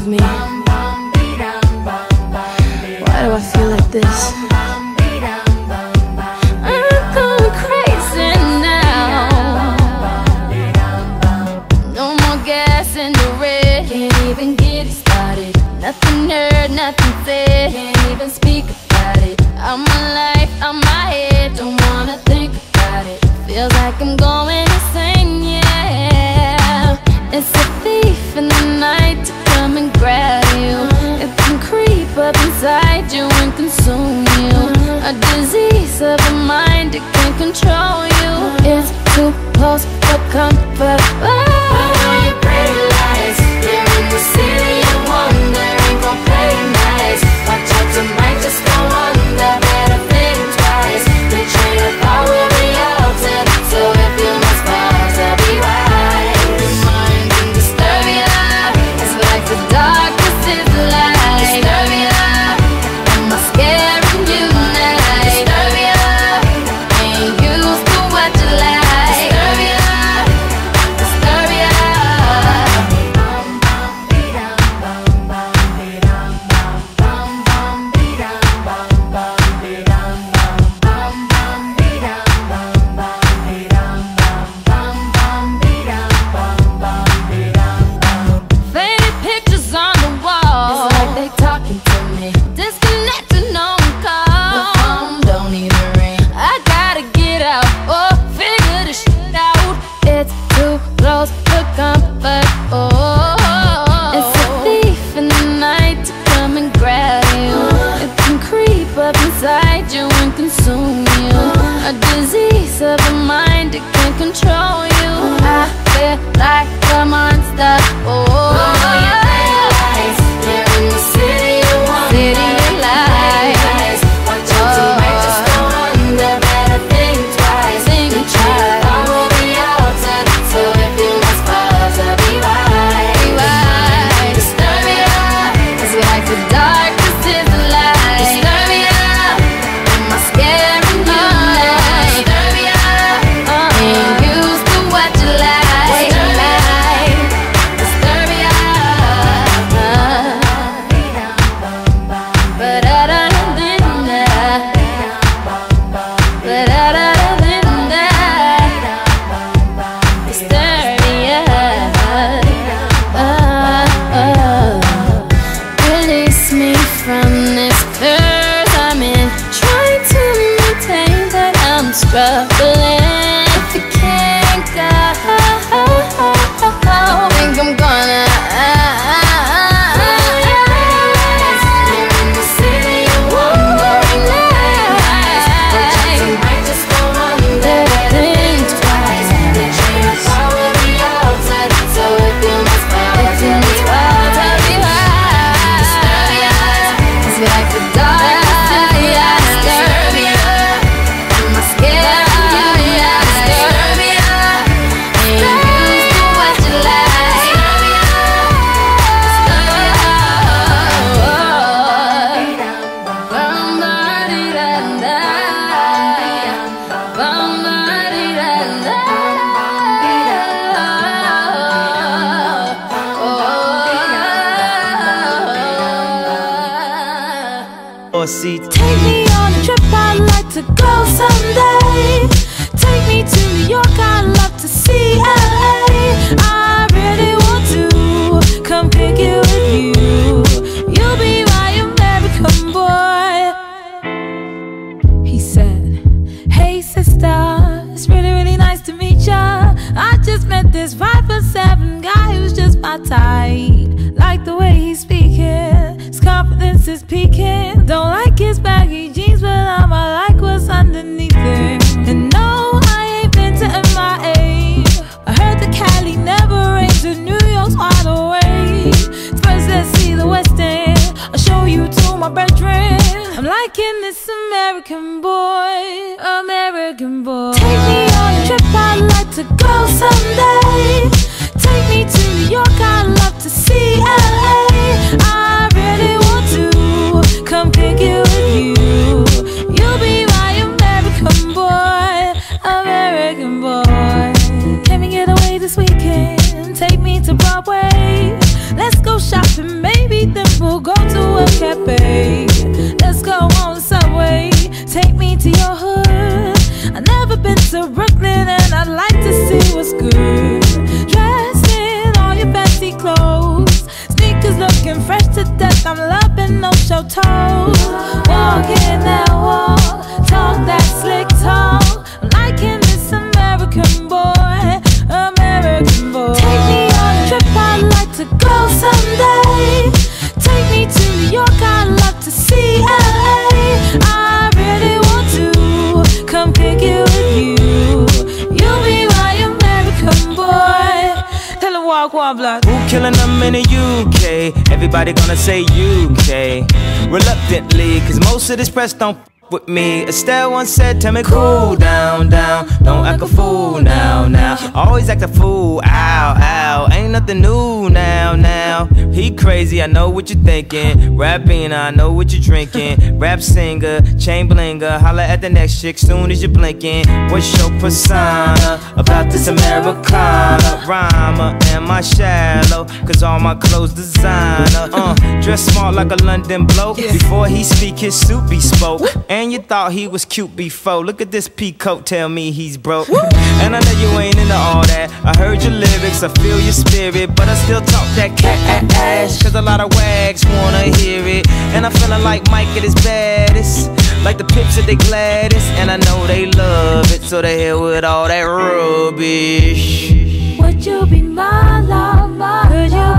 me? Why do I feel like this? I'm going crazy now. No more gas in the red. Can't even get it started. Nothing heard, nothing said. Can't even speak about it. I'm my life, I'm my head. Don't wanna think about it. Feels like I'm going insane, yeah. It's a thief in the night to come and grab you. It can creep up inside you and consume you. A disease of the mind, it can't control you. It's too close for comfort. Oh. I know your pretty lies. You're in the city of wonder, ain't gon' play nice. Watch out, you might just go under. Better think twice. The train of thought will be altered. So if you must pause, to be wise. Your mind can disturb you. It's like the darkness is the light. Disturb you. Am I scaring you now? Disturb you. Ain't used to what you like. Disturb you. Disturb you. Faded pictures on the wall. It's like they talking to me. Disconnected, no call. The phone don't even ring. I gotta get out, oh, figure this shit out. It's too close for comfort, oh. It's a thief in the night to come and grab you. It can creep up inside you and consume you. A disease of the mind, it can't control you. I feel like a monster, oh. You're in the city of wonder. City of lies. Watch out, you might just go under. Better think twice. Think twice. I will be altered. So if you must pause, to be wise. Disturb you. It's like the darkness is the light. Disturb you. Am I scaring you now? Disturb you. Ain't used to what you like. Disturb you. But other than that, disturb you. Release me from this curse I'm in. Trying to maintain that I'm struggling. If you can't go, think I'm gonna. You're in the city of wonder, ain't nothing nice. Watch out, you might just go under. Think twice. The train of thought will be altered. So if you must pause, to be wise. Disturb you. It's like the darkness is the light. Disturb you. Am I scaring you now? Disturb you. Ain't used to what you like. Disturb you. Take me on a trip, I'd like to go someday. Take me to New York, I'd love to see LA. I really want to come pick you with you. You'll be my American boy. He said, hey sister, it's really nice to meet ya. I just met this 5'7" guy who's just my type. Like the way he's speaking, his confidence is peaking. Don't like his baggy jeans, but I'ma like what's underneath it. And no, I ain't been to MIA. I heard the Cali never rains and New York's wide awake. First let's see the West End, I'll show you to my bedroom. I'm liking this American boy, American boy. Take me on a trip, I'd like to go someday. Take me to New York, I'd love to see LA. I really want to come pick you with you. You'll be my American boy, American boy. Can we get away this weekend? Take me to Broadway. Let's go shopping, maybe cafe. Let's go on the subway, take me to your hood. I've never been to Brooklyn and I'd like to see what's good. Dressed in all your fancy clothes, sneakers looking fresh to death. I'm loving no show toes. Walking that walk, talk that slick talk. I'm liking this American boy, American boy. Take me on a trip, I'd like to go someday. Take me to New York, I'd love to see LA. I really want to come kick it with you. You'll be my American boy. Tell him walk one block. Who killing them in the UK? Everybody gonna say UK. Reluctantly, cause most of this press don't with me. Estelle once said, tell me cool down, down. Don't act a fool now, now. Always act a fool, ow, ow. Ain't nothing new now, now. He crazy, I know what you're thinking. Rapping, I know what you're drinking. Rap singer, chain blinger. Holla at the next chick soon as you're blinking. What's your persona about this Americana? Rhymer, am I shallow? Cause all my clothes designer. Dress smart like a London bloke. Before he speak, his suit be spoke. And you thought he was cute before. Look at this peacoat, tell me he's broke. And I know you ain't into all that. I heard your lyrics, I feel your spirit, but I still talk that cat ass. Cause a lot of wags wanna hear it. And I'm feeling like Mike at his baddest, like the Pips at they gladdest. And I know they love it, so they hell with all that rubbish. Would you be my lover? Could you